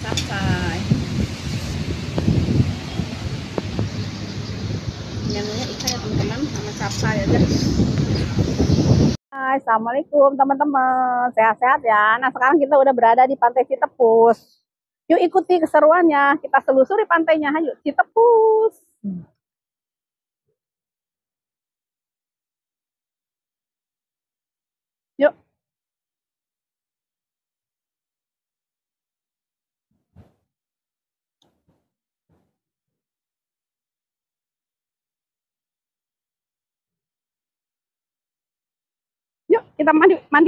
capcay. Menunya ikan ya teman-teman, sama capcay aja. Hai, assalamualaikum teman-teman, sehat-sehat ya. Nah sekarang kita udah berada di Pantai Citepus. Yuk ikuti keseruannya, kita selusuri pantainya. Ayo Citepus. Yuk. Yuk kita mandi, mandi.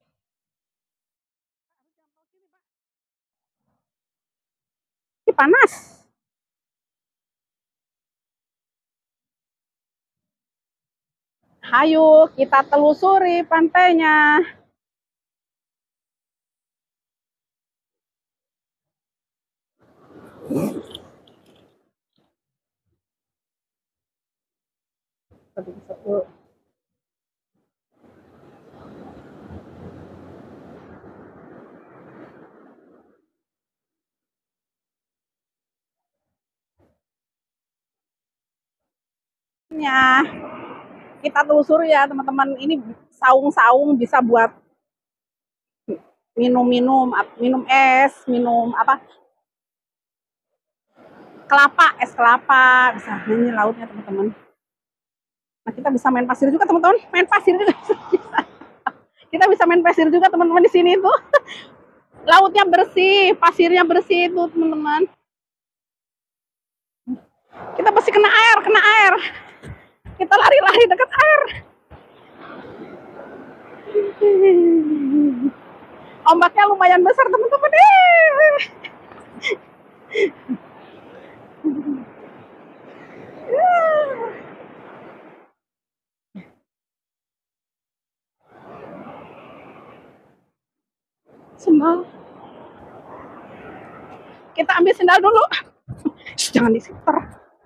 Ini panas. Ayo kita telusuri pantainya. Kita telusuri ya teman-teman, ini saung-saung bisa buat minum es, minum apa, kelapa, es kelapa, bisa. Ini lautnya teman-teman. Nah kita bisa main pasir juga teman-teman, main pasir juga. Kita bisa main pasir juga teman-teman di sini tuh. Lautnya bersih, pasirnya bersih itu teman-teman. Kita pasti kena air, kena air. Kita lari-lari dekat air. Ombaknya lumayan besar teman-teman. Sendal. Kita ambil sendal dulu. Jangan diseter.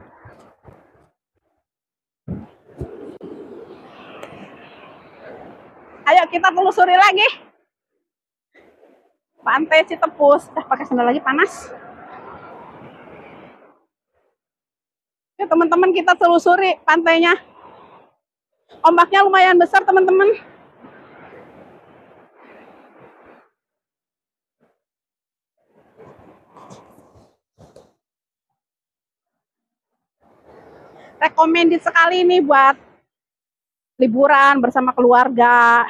Ayo kita telusuri lagi. Pantai Citepus. Pakai sendal lagi panas. Ya teman-teman, kita telusuri pantainya. Ombaknya lumayan besar teman-teman. Recommended sekali nih buat liburan bersama keluarga.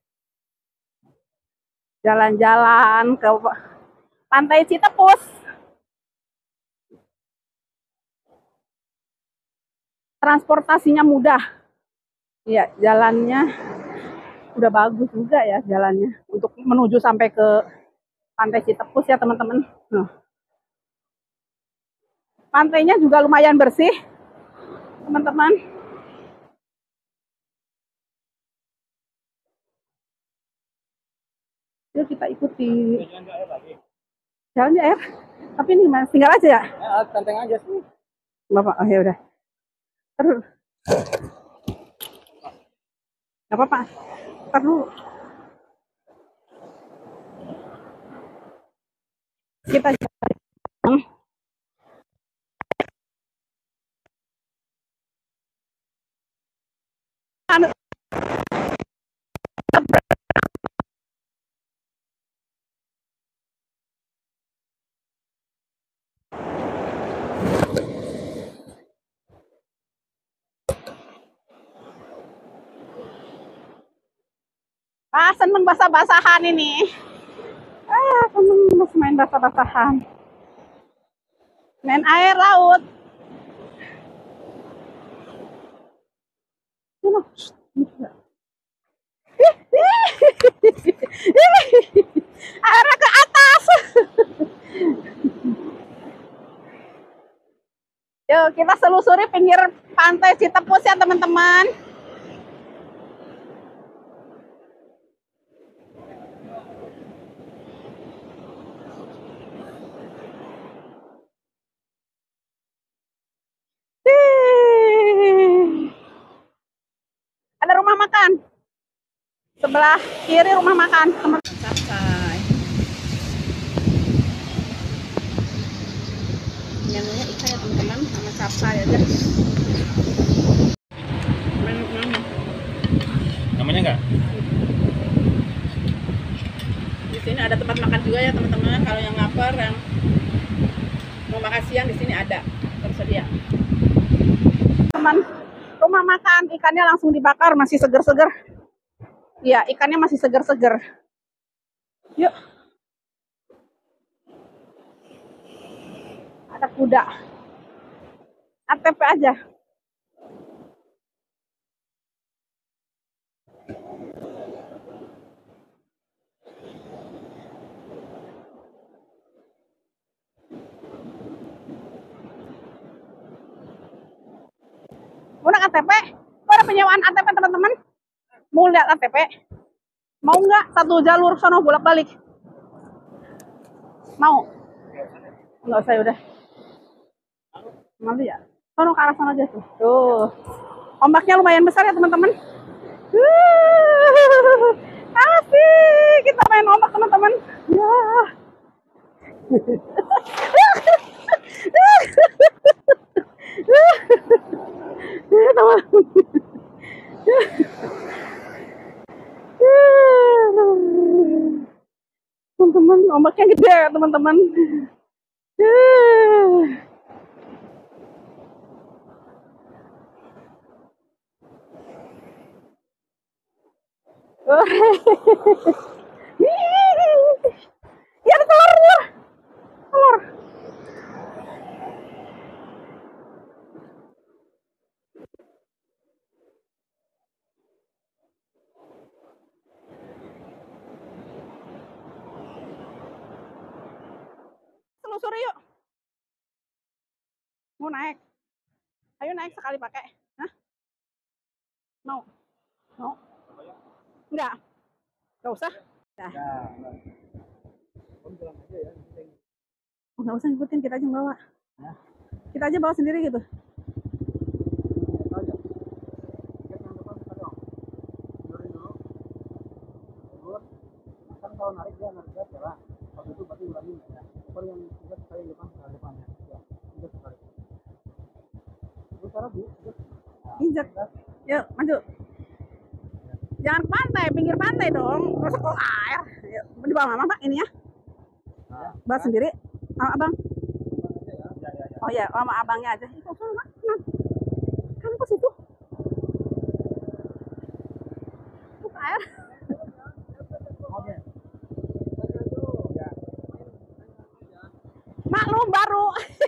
Jalan-jalan ke Pantai Citepus. Transportasinya mudah. Iya, jalannya udah bagus juga ya jalannya untuk menuju sampai ke Pantai Citepus ya teman-teman. Pantainya juga lumayan bersih teman-teman. Yuk kita ikuti jalannya air. Tapi ini mas tinggal aja ya? Tanteng aja sih. Bapak, oh ya udah. Terus. Gak apa-apa. Terus. Kita jalan. Seneng basah-basahan ini. Seneng main basah-basahan. Main air laut. Airnya ke atas. Yuk kita selusuri pinggir Pantai Citepus ya teman-teman. Ada rumah makan. Sebelah kiri rumah makan. Capcay. Sapsai aja. Namanya enggak? Di sini ada tempat makan juga ya teman-teman. Kalau yang lapar, yang mau makan siang di sini ada tersedia. Teman, rumah makan ikannya langsung dibakar, masih seger-seger. Iya, ikannya masih seger-seger. Yuk. Ada kuda. ATP aja. Mau naik ATP? Kok ada penyewaan ATP teman-teman? Mau lihat ATP? Mau nggak satu jalur sono bolak-balik? Mau? Nggak usah udah. Nanti ya. Sono ke arah sana aja tuh. Tuh. Ombaknya lumayan besar ya teman-teman. Asik. Kita main ombak teman-teman. Ya. Teman-teman, ombaknya gede ya teman-teman. Ya ada telurnya. Telur. Telusuri yuk. Mau naik? Ayo naik sekali pakai. Hah? Mau? Mau? Enggak. Enggak usah. Nah. Enggak usah ngikutin, kita aja yang bawa. Kita aja bawa sendiri gitu. Kan kalau narik dia narik jalan. Pas itu berarti ulangin ya. Kalau yang tiga sekali depan ya. Tiga sekali. Terus cara bu, Injak. Yuk, maju. Jangan ke pantai, pinggir pantai dong. Terus ke air. Yuk, di bawah mama, Pak, ini ya. Bawa sendiri. Sama abang. Oh iya, sama abangnya aja. Itu sana, kan ke situ. Ke air. Maklum baru.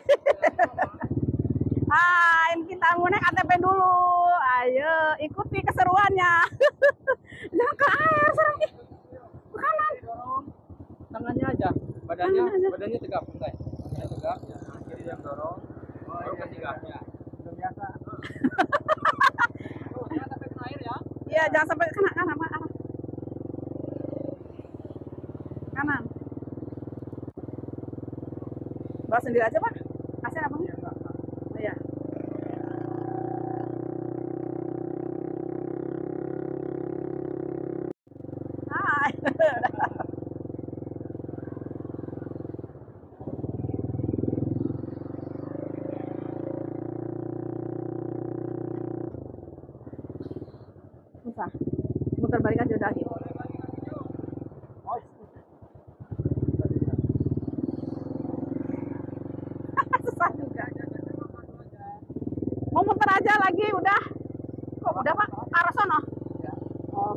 Ini kita mau naik ATP dulu. Ayo, ikuti keseruannya. Jangan ke air, serang ih. Ke kanan. tangannya aja, badannya tegap, enggak? Badannya tegap, ya. Kiri yang dorong, baru kasih gasnya. Sudah biasa. Jangan sampai kena air ya. Iya, jangan sampai kena kanan, arah. Kanan. Bawa sendiri aja, Pak. Kasihan abangnya. Oh, iya. Hai. Susah. Muter balik aja udah gitu. Susah juga. Mau muter aja lagi udah. Kok udah Pak? Arah sono. Oh.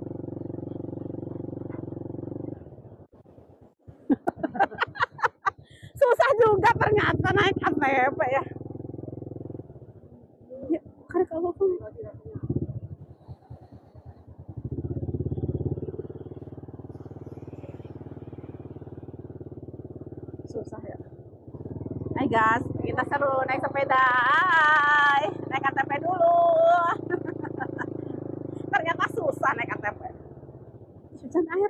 Susah juga ternyata naik ATP ya. Ya, karek aku pun. Susah ya. Hai guys, kita seru naik sepeda. Hai, naik ATP dulu. Ternyata susah naik ATP. Hujan air.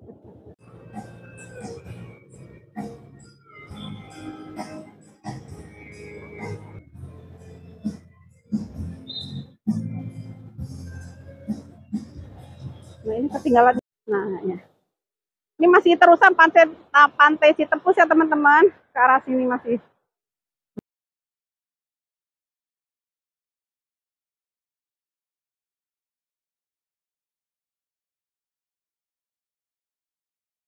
Nah ini ketinggalan. Nah ya. Ini masih terusan pantai Citepus ya teman-teman. Ke arah sini masih